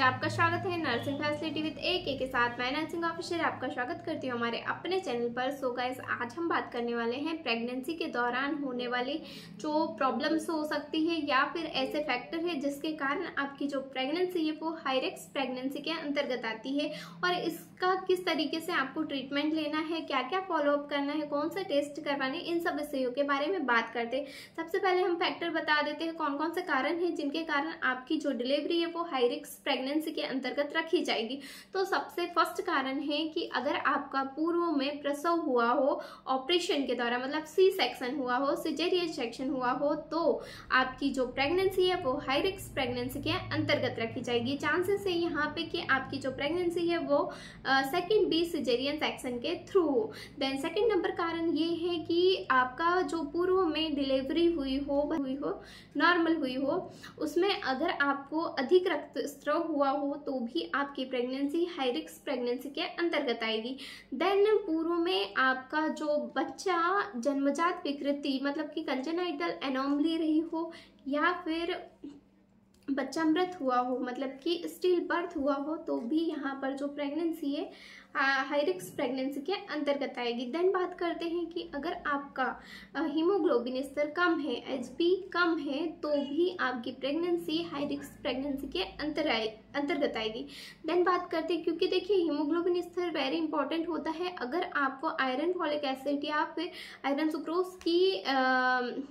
आपका स्वागत है नर्सिंग फैसिलिटी विद ए के साथ। मैं नर्सिंग ऑफिसर आपका स्वागत करती हूँ हमारे अपने चैनल पर। सो गाइस, आज हम बात करने वाले हैं प्रेगनेंसी के दौरान होने वाली जो प्रॉब्लम्स हो सकती है या फिर ऐसे फैक्टर है जिसके कारण आपकी जो प्रेगनेंसी है वो हाई रिस्क प्रेगनेंसी के अंतर्गत आती है, और इसका किस तरीके से आपको ट्रीटमेंट लेना है, क्या क्या फॉलोअप करना है, कौन से टेस्ट करवाने, इन सब विषयों के बारे में बात करते हैं। सबसे पहले हम फैक्टर बता देते हैं कौन कौन से कारण हैं जिनके कारण आपकी जो डिलीवरी है वो हाई रिस्क प्रेगनेंसी के अंतर्गत रखी जाएगी। तो सबसे फर्स्ट कारण है कि अगर आपका पूर्व में प्रसव हुआ हो ऑपरेशन के दौरान, मतलब सी सेक्शन हुआ हो, सिजेरियन सेक्शन हुआ हो, तो आपकी जो प्रेगनेंसी है वो हाई रिस्क प्रेगनेंसी के अंतर्गत रखी जाएगी। चांसेस है यहाँ पे कि आपकी जो प्रेगनेंसी है वो सेकेंड बी सिजेरियन सेक्शन के थ्रू हो। देन सेकेंड नंबर कारण ये है कि आपका जो पूर्व में डिलीवरी हुई हो नॉर्मल हुई हो, उसमें अगर आपको अधिक रक्तस्राव हुआ हो तो भी आपकी प्रेगनेंसी हाई रिस्क प्रेगनेंसी के अंतर्गत आएगी। देन पूर्व में आपका जो बच्चा जन्मजात विकृति, मतलब कि कंजेनाइटल एनोमली रही हो, या फिर बच्चा मृत हुआ हो, मतलब कि स्टिल बर्थ हुआ हो, तो भी यहाँ पर जो प्रेगनेंसी है हाई रिस्क प्रेगनेंसी के अंतर्गत आएगी। देन बात करते हैं कि अगर आपका हीमोग्लोबिन स्तर कम है, HB कम है, तो भी आपकी प्रेगनेंसी हाई रिस्क प्रेगनेंसी के अंतर्गत आएगी। देन बात करते हैं, क्योंकि देखिए हीमोग्लोबिन स्तर वेरी इंपॉर्टेंट होता है। अगर आपको आयरन फॉलिक एसिड या फिर आयरन सुक्रोज की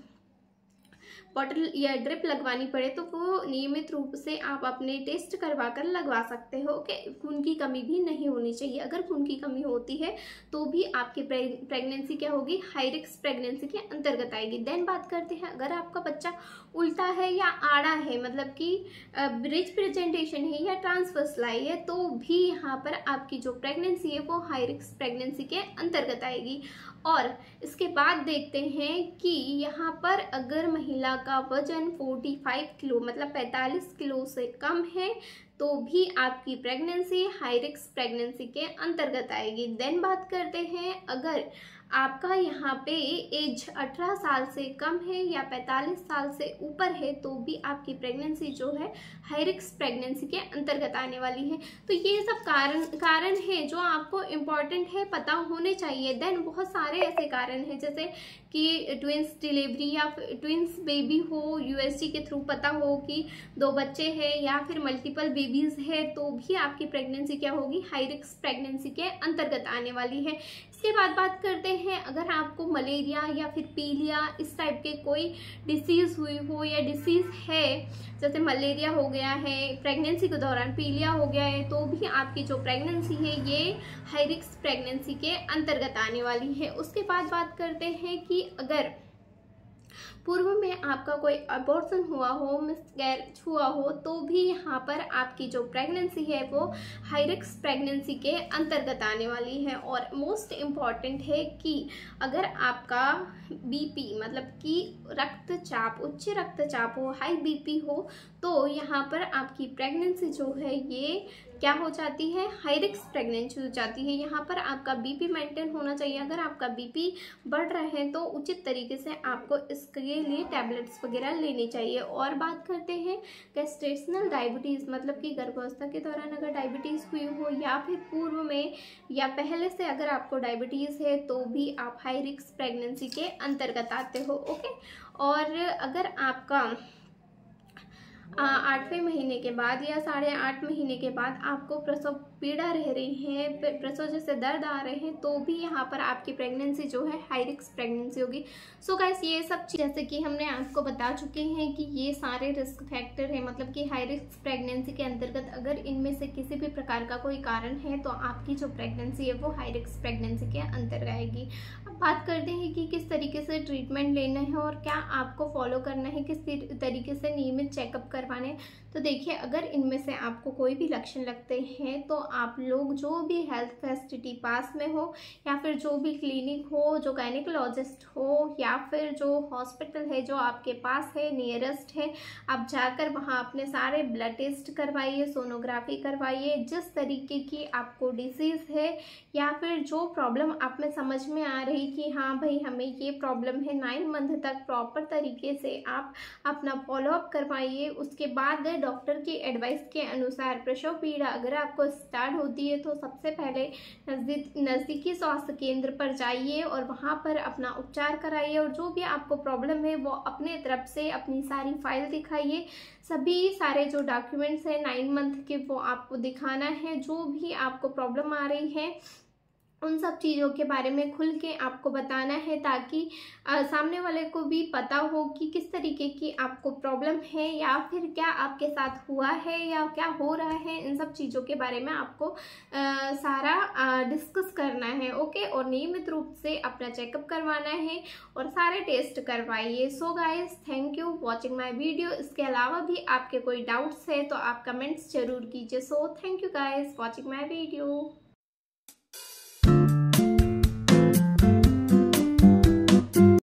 बॉटल या ड्रिप लगवानी पड़े तो वो नियमित रूप से आप अपने टेस्ट करवा कर लगवा सकते हो कि खून की कमी भी नहीं होनी चाहिए। अगर खून की कमी होती है तो भी आपकी प्रेगनेंसी क्या होगी, हाई रिस्क प्रेगनेंसी के अंतर्गत आएगी। देन बात करते हैं, अगर आपका बच्चा उल्टा है या आड़ा है, मतलब कि ब्रिज प्रेजेंटेशन है या ट्रांसवर्स लाई है, तो भी यहाँ पर आपकी जो प्रेगनेंसी है वो हाई रिस्क प्रेगनेंसी के अंतर्गत आएगी। और इसके बाद देखते हैं कि यहाँ पर अगर महिला का वजन 45 किलो, मतलब 45 किलो से कम है, तो भी आपकी प्रेगनेंसी हाई रिस्क प्रेगनेंसी के अंतर्गत आएगी। देन बात करते हैं, अगर आपका यहाँ पे एज 18 साल से कम है या 45 साल से ऊपर है, तो भी आपकी प्रेगनेंसी जो है हाई रिस्क प्रेगनेंसी के अंतर्गत आने वाली है। तो ये सब कारण है जो आपको इम्पॉर्टेंट है, पता होने चाहिए। देन बहुत सारे ऐसे कारण हैं जैसे कि ट्विंस डिलीवरी या ट्विंस बेबी हो, USG के थ्रू पता हो कि 2 बच्चे हैं, या फिर मल्टीपल बेबीज है, तो भी आपकी प्रेगनेंसी क्या होगी, हाई रिस्क प्रेगनेंसी के अंतर्गत आने वाली है। इसके बाद बात करते हैं, अगर आपको मलेरिया या फिर पीलिया इस टाइप के कोई डिसीज़ हुई हो या डिसीज़ है, जैसे मलेरिया हो गया है प्रेगनेंसी के दौरान, पीलिया हो गया है, तो भी आपकी जो प्रेगनेंसी है ये हाई रिस्क प्रेगनेंसी के अंतर्गत आने वाली है। उसके बाद बात करते हैं कि अगर पूर्व में आपका कोई अबॉर्शन हुआ हो, मिसकैरेज हुआ हो, तो भी यहाँ पर आपकी जो प्रेगनेंसी है वो हाई रिस्क प्रेगनेंसी के अंतर्गत आने वाली है। और मोस्ट इम्पॉर्टेंट है कि अगर आपका BP, मतलब कि रक्तचाप, उच्च रक्तचाप हो, हाई BP हो, तो यहाँ पर आपकी प्रेगनेंसी जो है ये क्या हो जाती है, हाई रिस्क प्रेगनेंसी हो जाती है। यहाँ पर आपका BP मेंटेन होना चाहिए। अगर आपका BP बढ़ रहा है तो उचित तरीके से आपको इसके लिए टैबलेट्स वगैरह लेनी चाहिए। और बात करते हैं गेस्टेशनल डायबिटीज़, मतलब कि गर्भावस्था के दौरान अगर डायबिटीज़ हुई हो या फिर पूर्व में या पहले से अगर आपको डायबिटीज़ है, तो भी आप हाई रिस्क प्रेगनेंसी के अंतर्गत आते हो। ओके। और अगर आपका 8वें महीने के बाद या 8.5 महीने के बाद आपको प्रसव पीड़ा रह रही है, प्रसव जैसे दर्द आ रहे हैं, तो भी यहाँ पर आपकी प्रेगनेंसी जो है हाई रिस्क प्रेगनेंसी होगी। सो गाइस, ये सब चीज़ जैसे कि हमने आपको बता चुके हैं कि ये सारे रिस्क फैक्टर है, मतलब कि हाई रिस्क प्रेगनेंसी के अंतर्गत अगर इनमें से किसी भी प्रकार का कोई कारण है तो आपकी जो प्रेगनेंसी है वो हाई रिस्क प्रेगनेंसी के अंतर्गत आएगी। अब बात करते हैं कि किस तरीके से ट्रीटमेंट लेना है और क्या आपको फॉलो करना है, किस तरीके से नियमित चेकअप करवाने। तो देखिए, अगर इनमें से आपको कोई भी लक्षण लगते हैं तो आप लोग जो भी हेल्थ फैसिलिटी पास में हो, या फिर जो भी क्लिनिक हो, जो गायनेकोलॉजिस्ट हो, या फिर जो हॉस्पिटल है जो आपके पास है, नियरेस्ट है, आप जाकर वहाँ अपने सारे ब्लड टेस्ट करवाइए, सोनोग्राफी करवाइए। जिस तरीके की आपको डिसीज़ है या फिर जो प्रॉब्लम आप में समझ में आ रही कि हाँ भाई हमें ये प्रॉब्लम प्रॉब्लम है 9 मंथ तक प्रॉपर तरीके से आप अपना फॉलोअप करवाइए। उसके बाद डॉक्टर की एडवाइस के अनुसार प्रसव पीड़ा अगर आपको स्टार्ट होती है तो सबसे पहले नज़दीकी स्वास्थ्य केंद्र पर जाइए और वहाँ पर अपना उपचार कराइए, और जो भी आपको प्रॉब्लम है वो अपने तरफ से अपनी सारी फाइल दिखाइए। सभी सारे जो डॉक्यूमेंट्स हैं 9 मंथ के वो आपको दिखाना है। जो भी आपको प्रॉब्लम आ रही है उन सब चीज़ों के बारे में खुल के आपको बताना है, ताकि सामने वाले को भी पता हो कि किस तरीके की आपको प्रॉब्लम है या फिर क्या आपके साथ हुआ है या क्या हो रहा है। इन सब चीज़ों के बारे में आपको सारा डिस्कस करना है। ओके, और नियमित रूप से अपना चेकअप करवाना है और सारे टेस्ट करवाइए। So guys, thank you watching my video. इसके अलावा भी आपके कोई डाउट्स है तो आप कमेंट्स जरूर कीजिए। So thank you guys watching my video.